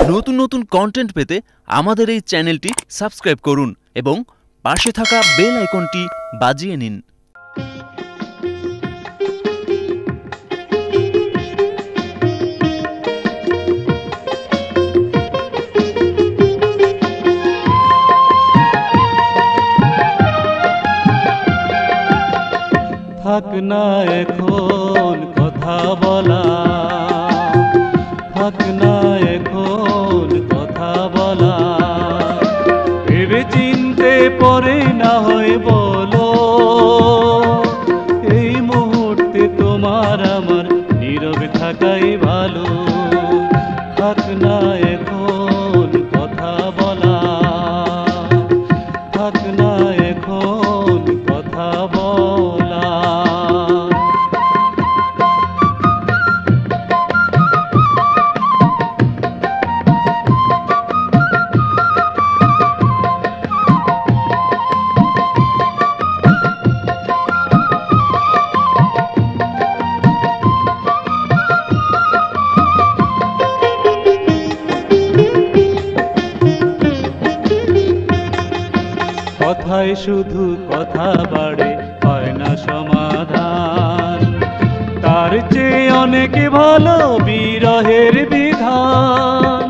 নতুন নতুন কন্টেন্ট পেতে আমাদের এই চ্যানেলটি সাবস্ক্রাইব করুন এবং পাশে থাকা বেল আইকনটি বাজিয়ে নিন। থাক না এখন কথা বলা, থাক না এখন কথা বলা, ভেবে চিনতে পরে না হয় বলো। এই মুহূর্তে তোমার আমার নীরবে থাকাই ভালো। থাক না এখন কথা বলা, থাক না এখন কথা বলা। কথায় শুধু কথা বাড়ে, হয় না সমাধান। তার চেয়ে অনেক ভালো বিরহের বিধান।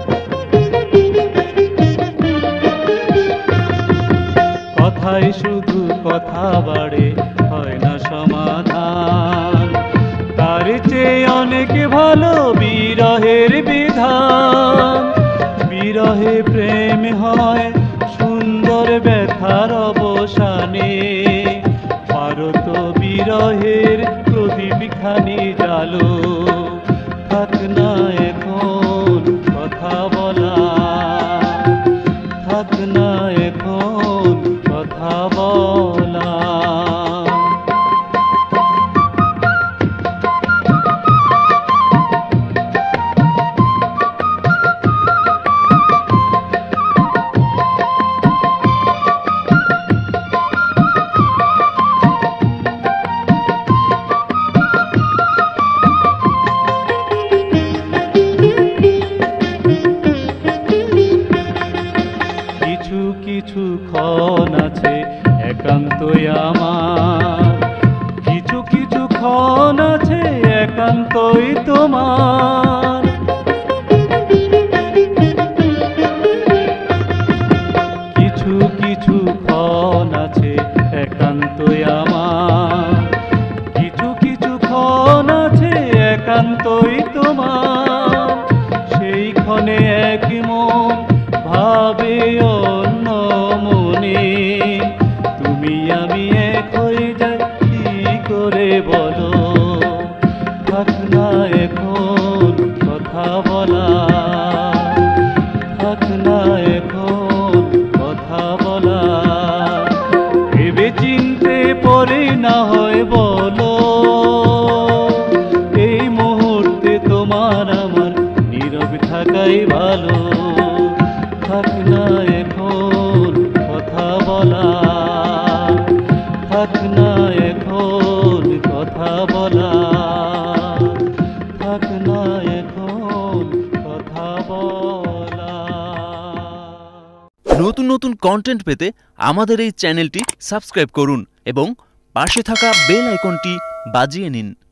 কথায় শুধু কথা বাড়ে, হয় না সমাধান। তার চেয়ে অনেক ভালো বিরহের বিধান। বিরহে প্রেম হয় সুন্দর ব্যথার অবসানে। পারো তো বিরহের প্রদীপ খানি জালো। থাক না এখন কথা বলা, থাক না এখন কথা বলা। কিছু কিছু ক্ষণ আছে একান্তই আমার, কিছু কিছু ক্ষণ আছে একান্তই তোমার। কিছু কিছু ক্ষণ আছে একান্তই আমার, কিছু কিছু ক্ষণ আছে একান্তই তোমার। সেই ক্ষণে এক মন ভাবে অন্য মনে। তুমি আমি এক হয়ে যাই কি করে বলো। থাক না এখন কথা বলা, থাক না এখন কথা বলা। ভেবে চিনতে পরে না হয় বলো। এই মুহূর্তে তোমার আমার নীরব থাকাই ভালো। থাক না এখন কথা বলা, থাক না এখন কথা বলা, থাক না এখন কথা বলা। নতুন নতুন কন্টেন্ট পেতে আমাদের এই চ্যানেলটি সাবস্ক্রাইব করুন এবং পাশে থাকা বেল আইকনটি বাজিয়ে নিন।